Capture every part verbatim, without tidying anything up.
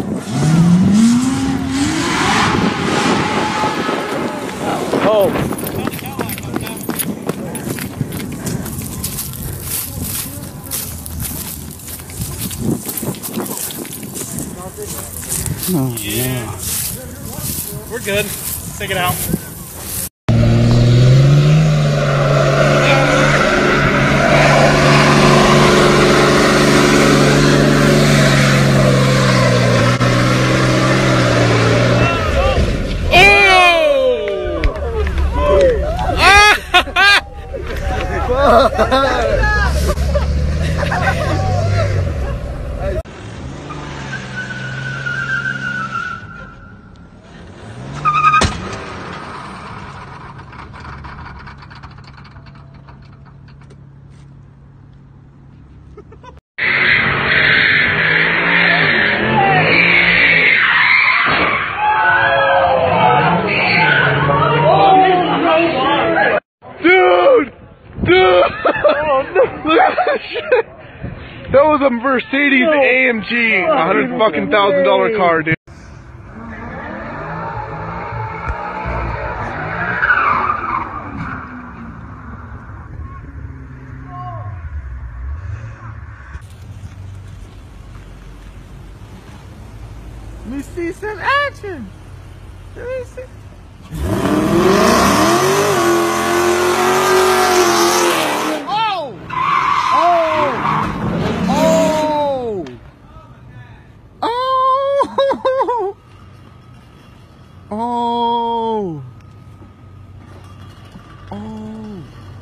Oh. Oh, yeah. We're good. Let's take it out. That was a Mercedes A M G, a hundred fucking thousand dollar car, dude. Let me see some action. Let me see. Oh! Oh!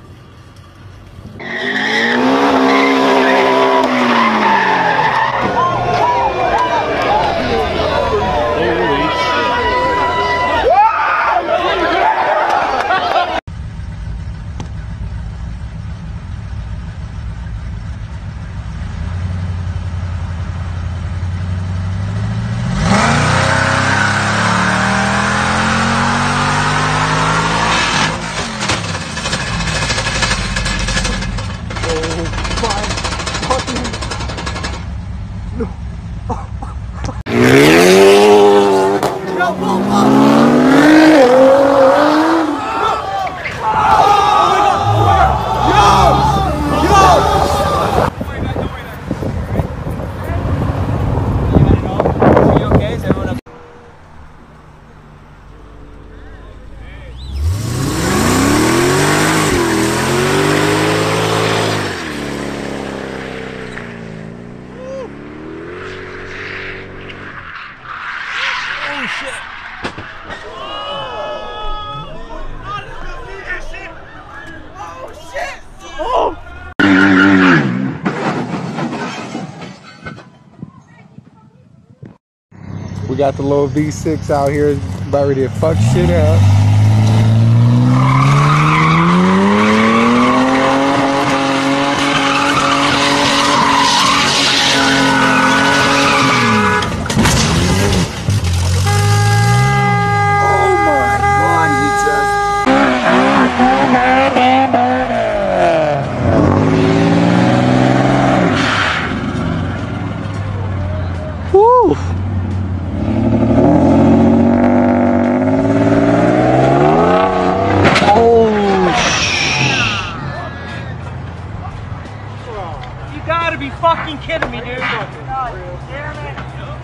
We got the little V six out here, about ready to fuck shit up. Fucking kidding me, dude. God damn it.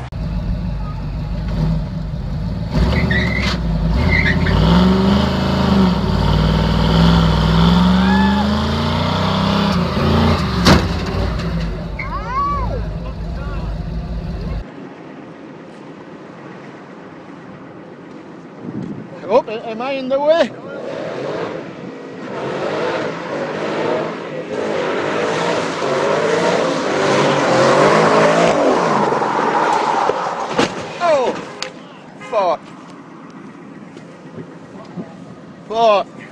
Oh, am I in the way? Oh, fuck. Fuck.